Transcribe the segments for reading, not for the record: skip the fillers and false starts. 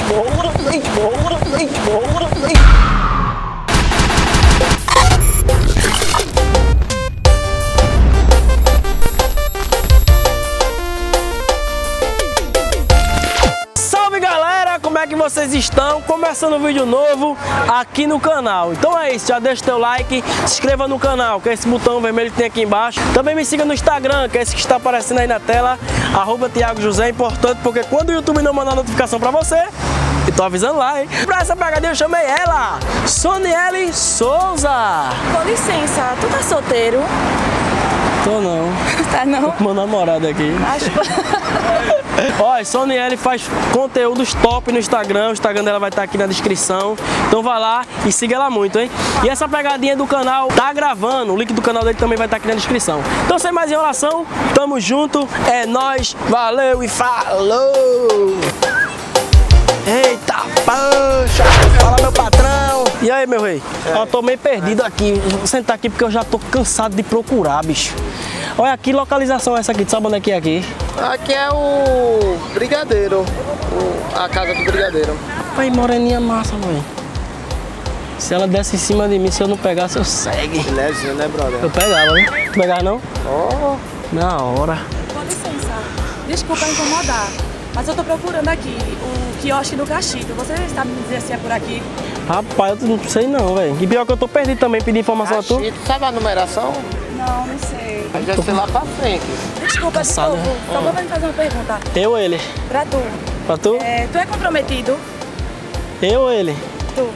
Como é que vocês estão? Começando um vídeo novo aqui no canal. Então é isso, já deixa o teu like, se inscreva no canal, que é esse botão vermelho que tem aqui embaixo. Também me siga no Instagram, que é esse que está aparecendo aí na tela, @ThiagoJosé. É importante porque quando o YouTube não mandar notificação pra você, eu tô avisando lá, hein? Pra essa pegadinha eu chamei ela, Soniele Souza. Com licença, tu tá solteiro? Tô não. Tá não? Tô com meu namorado aqui. Acho... Olha, Soniele faz conteúdos top no Instagram, o Instagram dela vai estar aqui na descrição. Então vai lá e siga ela muito, hein? E essa pegadinha do canal tá gravando, o link do canal dele também vai estar aqui na descrição. Então sem mais enrolação, tamo junto, é nóis, valeu e falou! Eita, pancha! Fala, meu patrão! E aí, meu rei? Eu tô meio perdido aqui. Vou sentar aqui porque eu já tô cansado de procurar, bicho. Olha, que localização é essa aqui? Tu sabe onde é que é aqui? Aqui é o Brigadeiro, a casa do Brigadeiro. Aí, moreninha massa, mãe. Se ela desce em cima de mim, se eu não pegasse, eu segue. Lezinho, né, brother? Eu pegava, né? Tu pegava não? Oh. Na hora. Com licença, desculpa incomodar, mas eu tô procurando aqui o quiosque do Cachito. Você sabe me dizer se é por aqui? Rapaz, eu não sei não, velho. E pior que eu tô perdido também, pedi informação a tu. Sabe a numeração? Não, não sei. Deve ser lá pra frente. Desculpa, de Cansado, novo, só vou fazer uma pergunta. Eu ou ele? Pra tu. Pra tu? Tu é comprometido? Eu ou ele? Tu.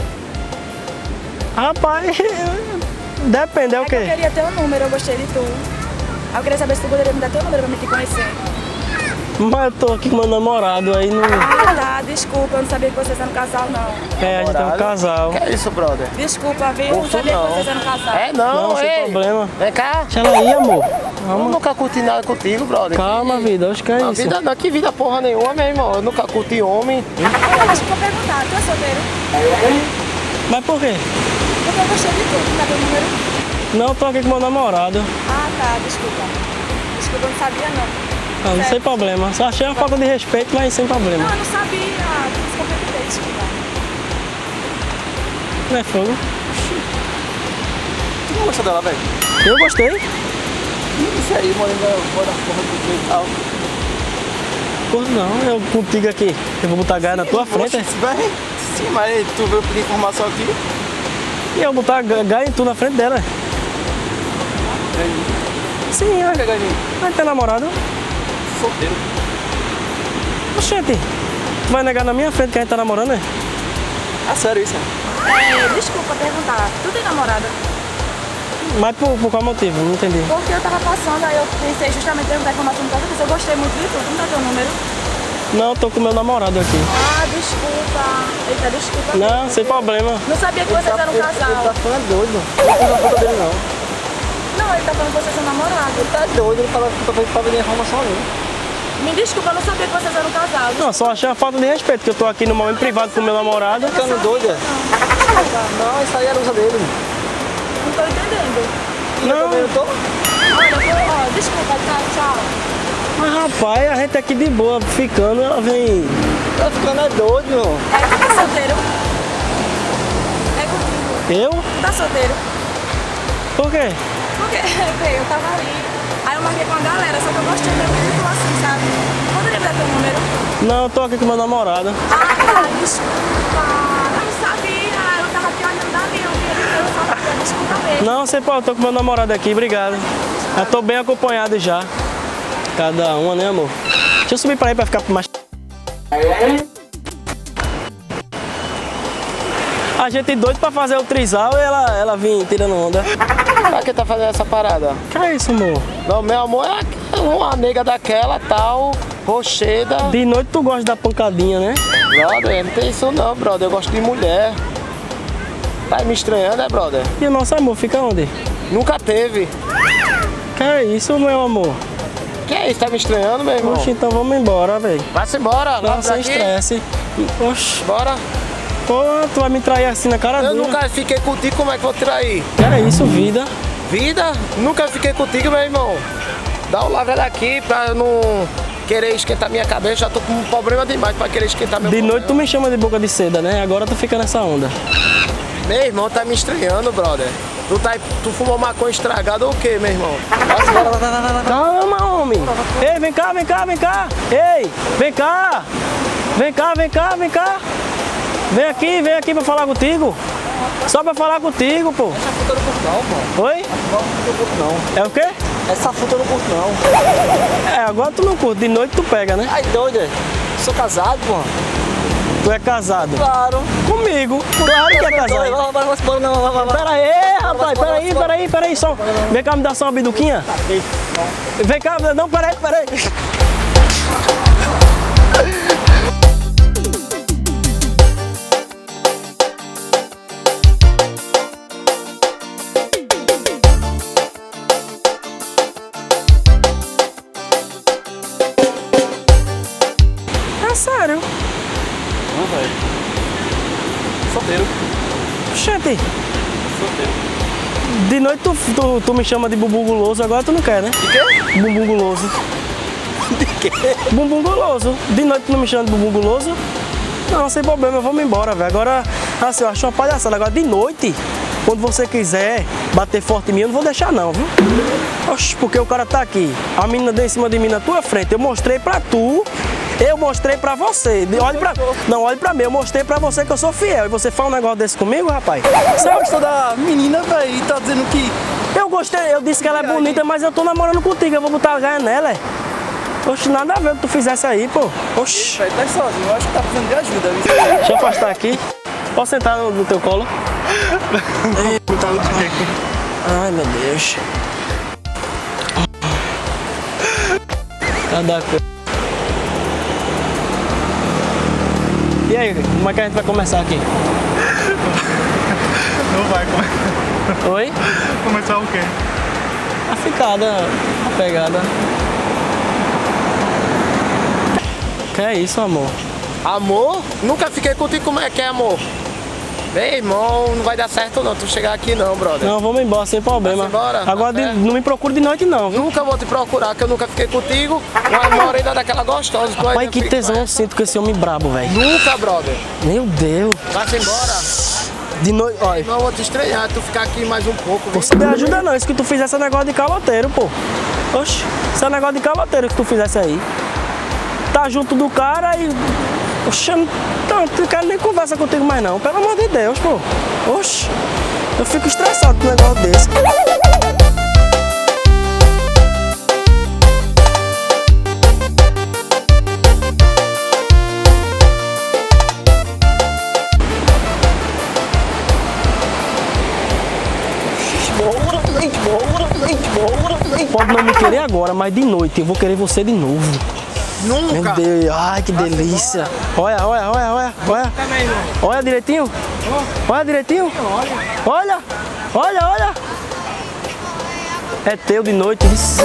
Rapaz, depende, é o Que eu quê? queria ter um número, eu gostei de tu. Aí eu queria saber se tu poderia me dar teu número pra me te conhecer. Mas eu tô aqui com meu namorado, aí não... Ah, tá, desculpa, eu não sabia que vocês eram casal, não. É, a gente é um casal. Que é isso, brother? Desculpa, viu? Eu não sabia que vocês eram casal. É não, Não, sem ei. problema. Vem cá. Deixa ela aí, amor. Eu Calma. nunca curti nada contigo, brother. Calma, vida, acho que é A isso. vida não, que vida porra nenhuma, meu irmão. Eu nunca curti homem. Acho que vou perguntar, tu é solteiro? Mas por quê? Porque eu gostei de tu, cadê o número? Não, eu tô aqui com meu namorado. Ah, tá, desculpa. Desculpa, eu não sabia não. Não, não sem problema. Só achei uma falta de respeito, mas sem problema. Não, eu não sabia. Desculpa, desculpa. Não é fogo? Tu não gosta dela, velho? Eu gostei. Isso aí, morena, bora porra do jeito e tal. Pô, não, eu contigo aqui. Eu vou botar a gaia na tua frente. Vai. Sim, mas tu veio pedir informação aqui. E eu vou botar a gaia em tu na frente dela. Sim, Pega, galinha. vai ter namorado. Solteiro. Oxente, tu vai negar na minha frente que a gente tá namorando, né? Ah, sério isso? Desculpa perguntar, tu tem namorada? Mas por qual motivo? Não entendi. Porque eu tava passando, aí eu pensei justamente perguntar informação por causa disso. Eu gostei muito de tu, tu não dá teu número? Não, eu tô com meu namorado aqui. Ah, desculpa. Eita, desculpa. Não, sem problema. Não sabia que vocês eram um Ele tá casal. ficando doido. Não tem foto dele, não. Não, ele tá falando que vocês são namorados. Ele tá doido, ele fala que tá pedindo informação ali. Me desculpa, eu não sabia que vocês eram um casal. Não, só achei uma falta de respeito, que eu tô aqui no momento privado com meu namorado. Ficando doida? Não, isso aí era usa dele. Não tô entendendo. Eu também não tô. Olha, desculpa, tá, tchau. Mas rapaz, a gente aqui de boa, ficando, ela vem... Tá ficando é doido, meu. Tu tá solteiro? É contigo. Eu? Tu tá solteiro? Por quê? Porque, eu tava ali. Aí eu marquei com a galera, só que eu gostei mesmo de tu assim, sabe? Poderia me dar teu número? Não, eu tô aqui com meu namorado. Ah, desculpa. Eu não sabia. Eu tava te olhando dali. Eu só sabia. Desculpa mesmo. Não, você pode, eu tô com meu namorado aqui, obrigado. Eu tô bem acompanhado já. Cada uma, né, amor? Deixa eu subir pra aí pra ficar mais... A gente doido pra fazer o trisal e ela vem tirando onda. Pra que tá fazendo essa parada? Que é isso, amor? Não, meu amor é uma nega daquela, tal, rocheda. De noite tu gosta da pancadinha, né? Brother, não tem isso não, brother. Eu gosto de mulher. Tá me estranhando, né, brother? E o nosso amor fica onde? Nunca teve. Que é isso, meu amor? Que é isso? Tá me estranhando, meu irmão? Oxe, então vamos embora, velho. Vai-se embora, Não, lá sem daqui. estresse. Oxe, Bora. pô, tu vai me trair assim na cara Eu dura. nunca fiquei contigo, como é que vou trair? Que é isso, vida? Vida? Nunca fiquei contigo, meu irmão. Dá o lavra daqui pra eu não querer esquentar minha cabeça, já tô com um problema demais pra querer esquentar meu De problema. noite tu me chama de boca de seda, né? Agora tu fica nessa onda. Meu irmão tá me estranhando, brother. Tu fumou maconha estragada ou o quê, meu irmão? Calma, homem. Ei, vem cá, vem cá, vem cá. Ei, vem cá. Vem cá, vem cá, vem cá. Vem aqui pra falar contigo. Só pra falar contigo, pô. Essa fruta eu não curto não, pô. Oi? Não curto não. É o quê? Essa fruta eu não curto não. É, agora tu não curte. De noite tu pega, né? Ai, doido. Sou casado, pô. Tu é casado. Claro. Comigo. Claro que é casado. Pera aí, rapaz. Pera aí. Só. Vem cá me dar só uma biduquinha. Vem cá. Não, pera aí. É sério. Não, velho. Solteiro. Gente, Solteiro. de noite tu me chama de bumbum guloso, agora tu não quer, né? De quê? Bumbum guloso. De quê? Bumbum guloso. De noite tu não me chama de bumbum guloso? Não, sem problema, eu vou me embora, velho. Agora, assim, eu acho uma palhaçada. Agora, de noite, quando você quiser bater forte em mim, eu não vou deixar não, viu? Oxe, porque o cara tá aqui, a menina deu em cima de mim na tua frente, eu mostrei pra tu, eu mostrei pra você. Olhe pra mim, eu mostrei pra você que eu sou fiel. E você faz um negócio desse comigo, rapaz? Você gostou da menina, velho, e tá dizendo que... Eu gostei, eu disse que ela é bonita, mas eu tô namorando contigo, eu vou botar a gaia nela, é? Oxe, nada a ver o que tu fizesse aí, pô. Oxe. Velho, tá sozinho, eu acho que tá precisando de ajuda. Deixa eu afastar aqui. Posso sentar no teu colo? Ai, meu Deus. Cada coisa. E aí, como é que a gente vai começar aqui? Não vai começar. Oi? Começar o quê? A ficada, a pegada. Que é isso, amor? Amor? Nunca fiquei contigo, como é que é, amor? Meu irmão, não vai dar certo não, tu chegar aqui não, brother. Não, vamos embora, sem problema. Vamos embora? Agora Tá certo. não me procure de noite não, viu? Nunca vou te procurar, que eu nunca fiquei contigo. Uma morena daquela gostosa. tu Pai, ainda que fica- tesão eu sinto com esse homem brabo, velho. Nunca, brother. Meu Deus. Vai-se embora. De noite, olha. Não, eu vou te estranhar, tu ficar aqui mais um pouco. viu? Você me ajuda não, isso que tu fizesse é negócio de caloteiro, pô. Oxe, isso é negócio de caloteiro que tu fizesse aí. Tá junto do cara e... Oxe, eu não quero nem conversa contigo mais não, pelo amor de Deus, pô. Oxe, eu fico estressado com um negócio desse. Pode não me querer agora, mas de noite eu vou querer você de novo. Meu Nunca. Deus, ai que delícia. Olha. Olha direitinho. Olha direitinho. Olha. É teu de noite. Isso.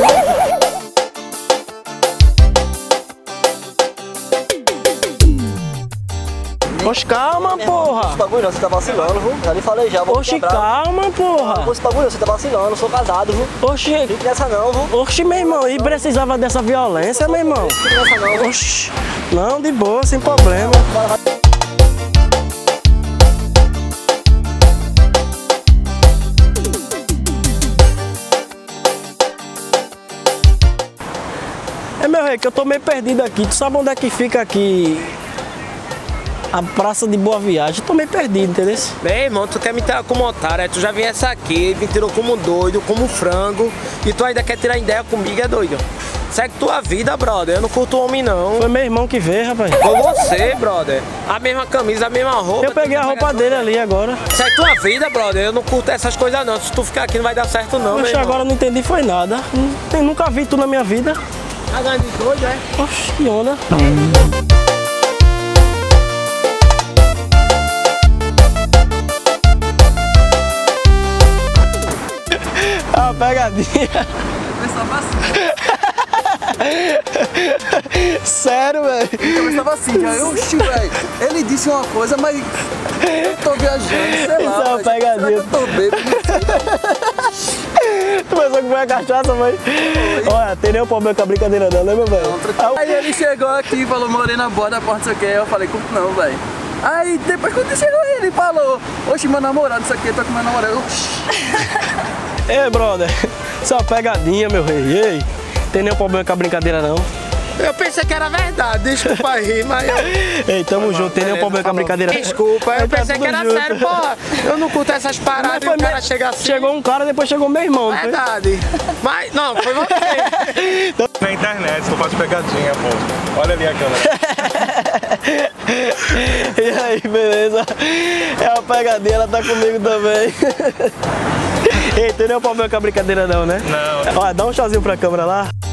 Oxe, calma, porra. bagulho não, você tá vacilando, viu? Já lhe falei já, vou te Oxe, quebrar. calma, porra. Esse bagulho não, você tá vacilando, eu sou casado, viu? Oxe, Fique nessa não, viu? oxe, meu irmão, e precisava dessa violência, meu irmão? Fique nessa não, viu? Oxe, não, de boa, sem problema. É, meu rei, que eu tô meio perdido aqui. Tu sabe onde é que fica aqui a Praça de Boa Viagem? Eu tô meio perdido, entendeu? Meu irmão, tu quer me tirar como otário, tu já viesse aqui, me tirou como doido, como frango, e tu ainda quer tirar ideia comigo, é doido? Segue tua vida, brother, eu não curto homem não. Foi meu irmão que veio, rapaz. Com você, brother. A mesma camisa, a mesma roupa. Eu peguei a roupa dele ali agora. Segue tua vida, brother, eu não curto essas coisas não. Se tu ficar aqui não vai dar certo não, meu Oxe, irmão. agora eu não entendi foi nada. Nunca vi tu na minha vida. Tá ganhando de doido, é? Oxe, que onda. Ah, pegadinha. Sério, velho. Eu estava assim, já, oxi, velho. Ele disse uma coisa, mas eu tô viajando, sei Isso é lá. uma velho. Será que pegadinha. eu tô bêbado? Tu pensou que foi a cachaça, mãe? Olha, tem nenhum problema com a brincadeira não, né, meu velho? Aí ele chegou aqui e falou, morena boa da porta, não sei o que. Eu falei, como não, velho? Aí depois quando ele chegou ele falou, oxe, meu namorado, isso aqui, tô com meu namorado. Ei, brother, isso é uma pegadinha, meu rei. Ei, tem nenhum problema com a brincadeira não. Eu pensei que era verdade, desculpa aí, mas eu... Ei, tamo junto, tem nenhum problema com a brincadeira. Desculpa, eu pensei que era sério, pô. Eu não curto essas paradas e o cara chega assim. Chegou um cara, depois chegou meu irmão, não foi? Verdade. Mas, não, foi você. Na internet, só faz pegadinha, pô. Olha ali a câmera. E aí, beleza? É uma pegadinha, ela tá comigo também. Ei, tem nenhum problema com a brincadeira não, né? Não. Olha, dá um tchauzinho pra câmera lá.